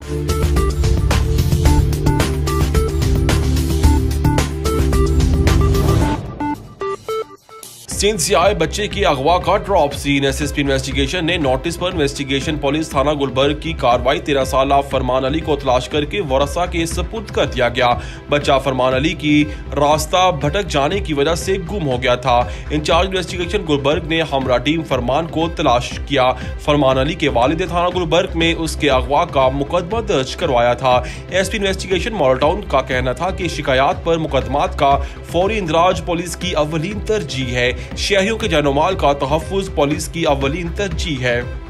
सिंध से आए बच्चे की अगवा का ड्रॉप सीन। एसएसपी इन्वेस्टिगेशन ने नोटिस पर इन्वेस्टिगेशन पुलिस थाना गुलबर्ग की कार्रवाई 13 साल फरमान अली को तलाश करके वरसा के सपुर्द कर दिया गया। बच्चा फरमान अली की रास्ता भटक जाने की वजह से गुम हो गया था। इंचार्ज इन्वेस्टिगेशन गुलबर्ग ने हमरा टीम फरमान को तलाश किया। फरमान अली के वालिद थाना गुलबर्ग में उसके अगवा का मुकदमा दर्ज करवाया था। एसपी इन्वेस्टिगेशन मॉडल टाउन का कहना था कि शिकायत पर मुकदमात का फौरी इंदराज पुलिस की अव्वलीन तरजीह है। शहरियों के जानोमाल का तहफ़्फ़ुज़ पुलिस की अव्वलीन तरजीह है।